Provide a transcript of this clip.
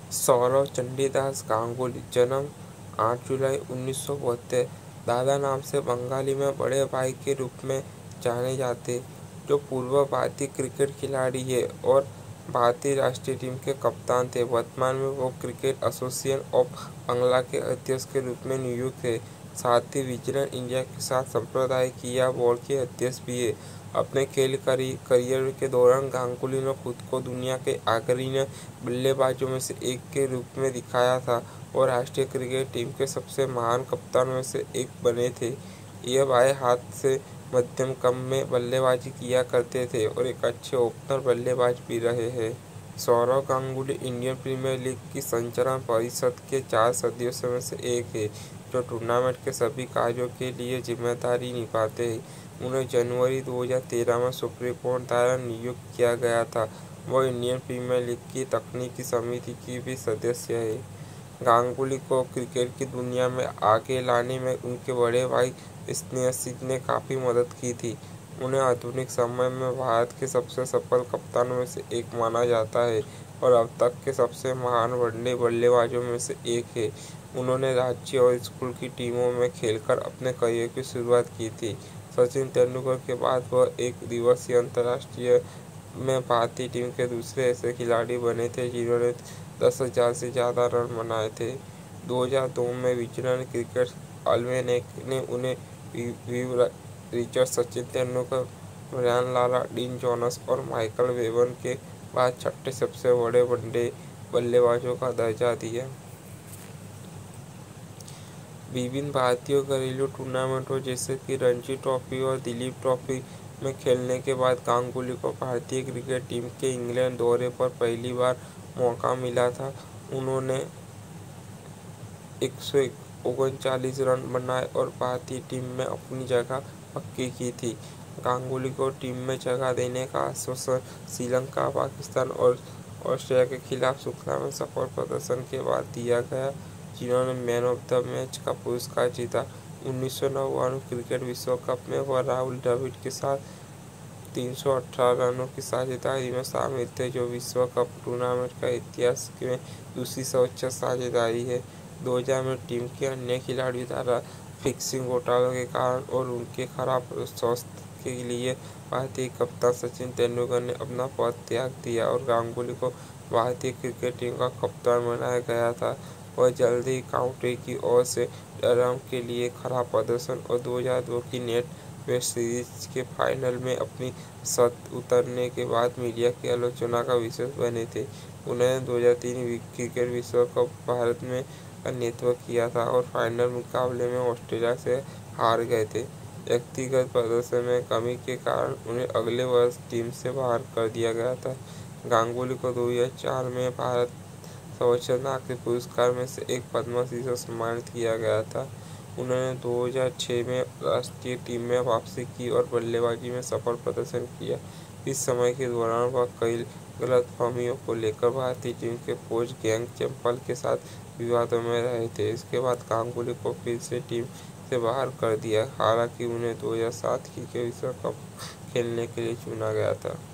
सौरव चंडीदास गांगुली, जन्म 8 जुलाई 1972, दादा नाम से बंगाली में बड़े भाई के रूप में जाने जाते, जो पूर्व भारतीय क्रिकेट खिलाड़ी है और भारतीय राष्ट्रीय टीम के कप्तान थे। वर्तमान में वो क्रिकेट एसोसिएशन ऑफ बांग्ला के अध्यक्ष के रूप में नियुक्त है। साथ ही विजिलेंस इंडिया के साथ संप्रदायिक बोर्ड के अध्यक्ष भी है। अपने खेल करियर के दौरान गांगुली ने खुद को दुनिया के अग्रणी बल्लेबाजों में से एक के रूप में दिखाया था और राष्ट्रीय क्रिकेट टीम के सबसे महान कप्तानों में से एक बने थे। ये बाएं हाथ से मध्यम क्रम में बल्लेबाजी किया करते थे और एक अच्छे ओपनर बल्लेबाज भी रहे हैं। Sourav Ganguly Indian Premier League की संचालन परिषद के 4 सदस्यों में से एक है, जो टूर्नामेंट के सभी कार्यों के लिए जिम्मेदारी निभाते हैं। उन्हें जनवरी 2013 में सुप्रीम कोर्ट द्वारा नियुक्त किया गया था। वह इंडियन प्रीमियर लीग की तकनीकी समिति की भी सदस्य है। गांगुली को क्रिकेट की दुनिया में आगे लाने में उनके बड़े भाई स्नेह सिंह ने काफ़ी मदद की थी। उन्हें आधुनिक समय में भारत के सबसे सफल कप्तानों में से एक माना जाता है और अब तक के सबसे महान वनडे बल्लेबाजों में से एक है। उन्होंने राज्य और स्कूल की टीमों में खेलकर अपने करियर की शुरुआत की थी। सचिन तेंदुलकर के बाद वह एक दिवसीय अंतर्राष्ट्रीय में भारतीय टीम के दूसरे ऐसे खिलाड़ी बने थे जिन्होंने 10,000 से ज़्यादा रन बनाए थे। 2002 में विजडन क्रिकेट अल्मेनेक ने उन्हें Viv Richard, Sachin Tendulkar, Brian Lara, Dean Jones और माइकल वेवन के बाद छठे सबसे बड़े वनडे बल्लेबाजों का दर्जा दिया। विभिन्न भारतीय घरेलू टूर्नामेंटों जैसे कि रणजी ट्रॉफी और दिलीप ट्रॉफी में खेलने के बाद गांगुली को भारतीय क्रिकेट टीम के इंग्लैंड दौरे पर पहली बार मौका मिला था। उन्होंने 139 रन बनाए और भारतीय टीम में अपनी जगह पक्की की थी। गांगुली को टीम में जगह देने का आश्वासन श्रीलंका, पाकिस्तान और ऑस्ट्रेलिया के खिलाफ श्रृंखला में सफल प्रदर्शन के बाद दिया गया, जिन्होंने मैन ऑफ द मैच का पुरस्कार जीता। 1999 क्रिकेट विश्व कप में वह राहुल द्रविड़ के साथ 318 रनों की साझेदारी में शामिल थे, जो विश्व कप टूर्नामेंट का इतिहास में दूसरी सर्वोच्च साझेदारी है। 2000 में टीम के अन्य खिलाड़ियों द्वारा फिक्सिंग घोटालों के कारण और उनके खराब स्वास्थ्य के लिए भारतीय कप्तान सचिन तेंदुलकर ने अपना पद त्याग दिया और गांगुली को भारतीय क्रिकेट टीम का कप्तान बनाया गया था। वह जल्द ही काउंटी की ओर से डरहम के लिए खराब प्रदर्शन और 2002 की नेट वेस्ट सीरीज के फाइनल में अपनी शर्त उतरने के बाद मीडिया की आलोचना का विषय बने थे। उन्होंने 2003 क्रिकेट विश्व कप भारत में का नेतृत्व किया था और फाइनल मुकाबले में ऑस्ट्रेलिया से हार गए थे। व्यक्तिगत प्रदर्शन में कमी के कारण उन्हें अगले वर्ष टीम से बाहर कर दिया गया था। गांगुली को 2004 में भारत सर्वोच्च नागरिक पुरस्कार में से एक पद्मश्री से सम्मानित किया गया था। उन्होंने 2006 में राष्ट्रीय टीम में वापसी की और बल्लेबाजी में सफल प्रदर्शन किया। इस समय के दौरान वह कई गलतफहमियों को लेकर भारतीय टीम के कोच गैंग चैपल के साथ विवादों में रहे थे। इसके बाद गांगुली को फिर से टीम से बाहर कर दिया, हालांकि उन्हें 2007 की विश्व कप खेलने के लिए चुना गया था।